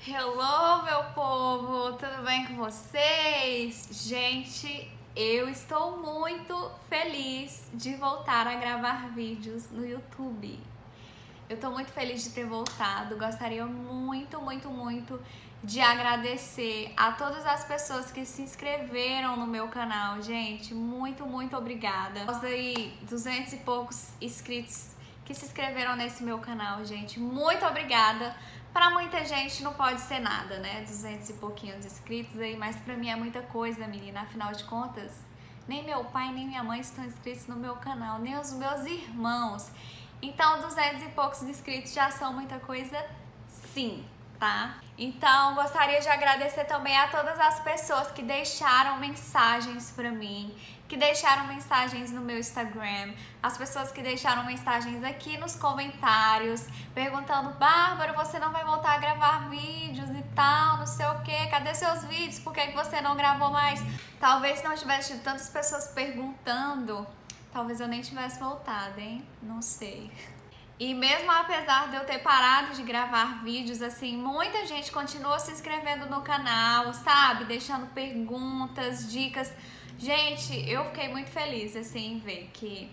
Hello, meu povo! Tudo bem com vocês? Gente, eu estou muito feliz de voltar a gravar vídeos no YouTube. Eu tô muito feliz de ter voltado. Gostaria muito de agradecer a todas as pessoas que se inscreveram no meu canal, gente. Muito obrigada. Nós aí, 200 e poucos inscritos que se inscreveram nesse meu canal, gente. Muito obrigada. Pra muita gente não pode ser nada, né? 200 e pouquinhos inscritos aí, mas pra mim é muita coisa, menina. Afinal de contas, nem meu pai nem minha mãe estão inscritos no meu canal, nem os meus irmãos. Então, 200 e poucos inscritos já são muita coisa, sim, tá? Então, gostaria de agradecer também a todas as pessoas que deixaram mensagens pra mim, que deixaram mensagens no meu Instagram, as pessoas que deixaram mensagens aqui nos comentários, perguntando: Bárbara, você não vai voltar a gravar vídeos e tal, não sei o que, cadê seus vídeos, por que você não gravou mais? Talvez não tivesse tido tantas pessoas perguntando, talvez eu nem tivesse voltado, hein? Não sei. E mesmo apesar de eu ter parado de gravar vídeos, assim, muita gente continua se inscrevendo no canal, sabe? Deixando perguntas, dicas. Gente, eu fiquei muito feliz, assim, em ver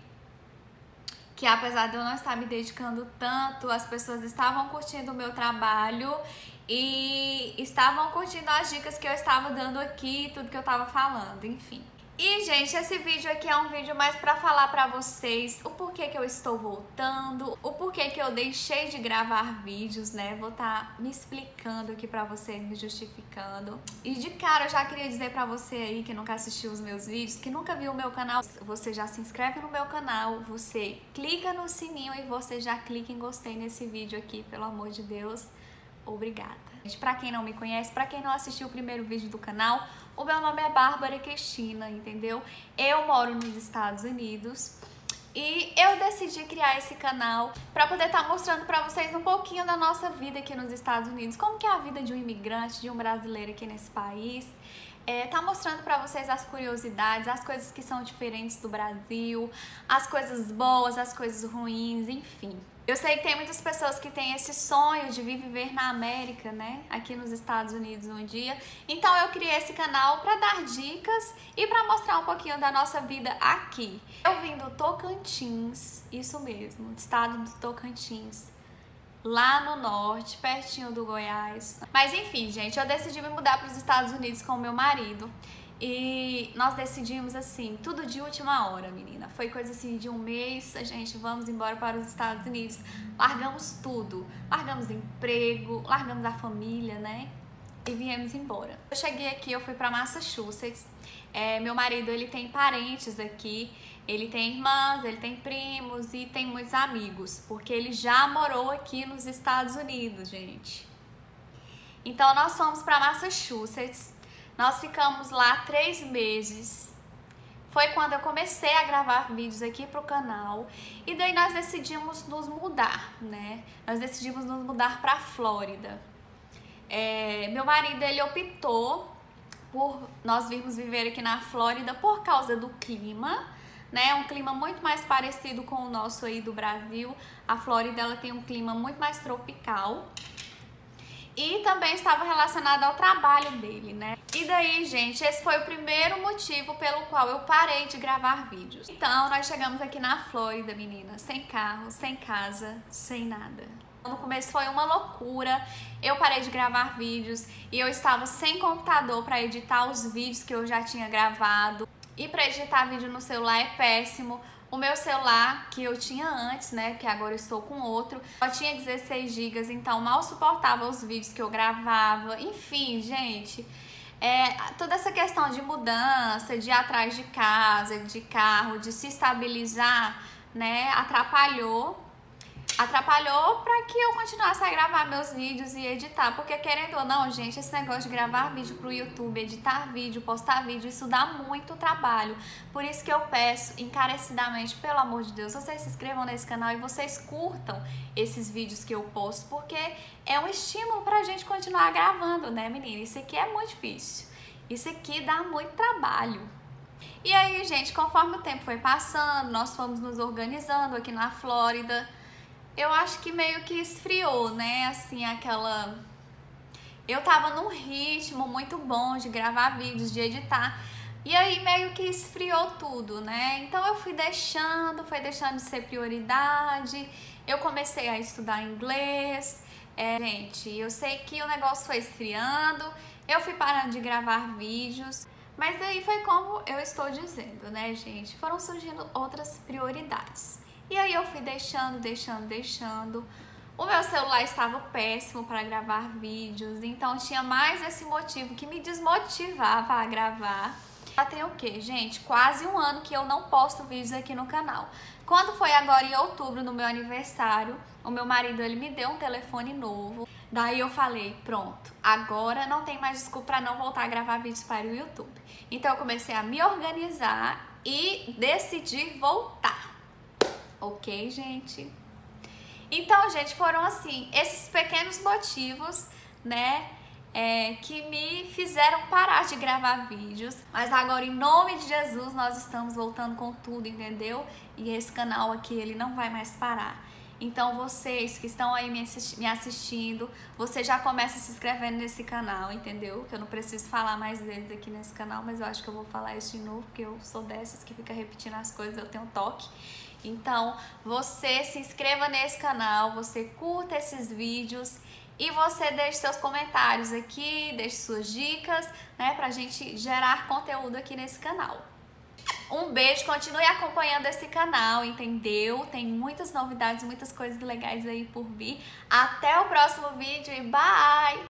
que apesar de eu não estar me dedicando tanto, as pessoas estavam curtindo o meu trabalho e estavam curtindo as dicas que eu estava dando aqui, tudo que eu estava falando, enfim. E, gente, esse vídeo aqui é um vídeo mais pra falar pra vocês o porquê que eu estou voltando, o porquê que eu deixei de gravar vídeos, né? Vou estar me explicando aqui pra vocês, me justificando. E de cara eu já queria dizer pra você aí que nunca assistiu os meus vídeos, que nunca viu o meu canal, você já se inscreve no meu canal, você clica no sininho e você já clica em gostei nesse vídeo aqui, pelo amor de Deus. Obrigada. Pra quem não me conhece, pra quem não assistiu o primeiro vídeo do canal, o meu nome é Bárbara Cristina, entendeu? Eu moro nos Estados Unidos e eu decidi criar esse canal pra poder estar mostrando pra vocês um pouquinho da nossa vida aqui nos Estados Unidos, como que é a vida de um imigrante, de um brasileiro aqui nesse país. Tá mostrando pra vocês as curiosidades, as coisas que são diferentes do Brasil, as coisas boas, as coisas ruins, enfim. Eu sei que tem muitas pessoas que têm esse sonho de vir viver na América, né? Aqui nos Estados Unidos um dia. Então eu criei esse canal pra dar dicas e pra mostrar um pouquinho da nossa vida aqui. Eu vim do Tocantins, isso mesmo, estado do Tocantins, lá no norte, pertinho do Goiás. Mas enfim, gente, eu decidi me mudar para os Estados Unidos com o meu marido. E nós decidimos assim, tudo de última hora, menina. Foi coisa assim de um mês, a gente vamos embora para os Estados Unidos. Largamos tudo, largamos emprego, largamos a família, né? E viemos embora. Eu cheguei aqui, eu fui para Massachusetts. Meu marido, ele tem parentes aqui, ele tem irmãs, ele tem primos e tem muitos amigos, porque ele já morou aqui nos Estados Unidos, gente. Então nós fomos para Massachusetts. Nós ficamos lá 3 meses. Foi quando eu comecei a gravar vídeos aqui pro canal. E daí nós decidimos nos mudar, né? Nós decidimos nos mudar pra Flórida. Meu marido, ele optou por nós virmos viver aqui na Flórida por causa do clima, né? Um clima muito mais parecido com o nosso aí do Brasil. A Flórida, ela tem um clima muito mais tropical. E também estava relacionado ao trabalho dele, né? E daí, gente, esse foi o primeiro motivo pelo qual eu parei de gravar vídeos. Então, nós chegamos aqui na Flórida, meninas, sem carro, sem casa, sem nada. No começo foi uma loucura, eu parei de gravar vídeos e eu estava sem computador para editar os vídeos que eu já tinha gravado. E para editar vídeo no celular é péssimo. O meu celular, que eu tinha antes, né, que agora eu estou com outro, só tinha 16 GB, então mal suportava os vídeos que eu gravava. Enfim, gente, toda essa questão de mudança, de ir atrás de casa, de carro, de se estabilizar, né, atrapalhou pra que eu continuasse a gravar meus vídeos e editar, porque querendo ou não, gente, esse negócio de gravar vídeo pro YouTube, editar vídeo, postar vídeo, isso dá muito trabalho. Por isso que eu peço encarecidamente, pelo amor de Deus, vocês se inscrevam nesse canal e vocês curtam esses vídeos que eu posto, porque é um estímulo pra gente continuar gravando, né, menina? Isso aqui é muito difícil, isso aqui dá muito trabalho. E aí, gente, conforme o tempo foi passando, nós fomos nos organizando aqui na Flórida. Eu acho que meio que esfriou, né, assim, eu tava num ritmo muito bom de gravar vídeos, de editar. E aí meio que esfriou tudo, né? Então eu foi deixando de ser prioridade. Eu comecei a estudar inglês. Gente, eu sei que o negócio foi esfriando. Eu fui parando de gravar vídeos. Mas daí foi como eu estou dizendo, né, gente? Foram surgindo outras prioridades. E aí eu fui deixando. O meu celular estava péssimo para gravar vídeos, então tinha mais esse motivo que me desmotivava a gravar. Já tem o que, gente? Quase um ano que eu não posto vídeos aqui no canal. Quando foi agora em outubro, no meu aniversário, o meu marido ele me deu um telefone novo. Daí eu falei, pronto, agora não tem mais desculpa para não voltar a gravar vídeos para o YouTube. Então eu comecei a me organizar e decidir voltar. Ok, gente? Então, gente, foram assim, esses pequenos motivos, né, que me fizeram parar de gravar vídeos. Mas agora, em nome de Jesus, nós estamos voltando com tudo, entendeu? E esse canal aqui, ele não vai mais parar. Então, vocês que estão aí me assistindo, você já começa se inscrevendo nesse canal, entendeu? Que eu não preciso falar mais vezes aqui nesse canal, mas eu acho que eu vou falar isso de novo, porque eu sou dessas que fica repetindo as coisas, eu tenho toque. Então, você se inscreva nesse canal, você curta esses vídeos e você deixe seus comentários aqui, deixe suas dicas, né, pra gente gerar conteúdo aqui nesse canal. Um beijo, continue acompanhando esse canal, entendeu? Tem muitas novidades, muitas coisas legais aí por vir. Até o próximo vídeo e bye!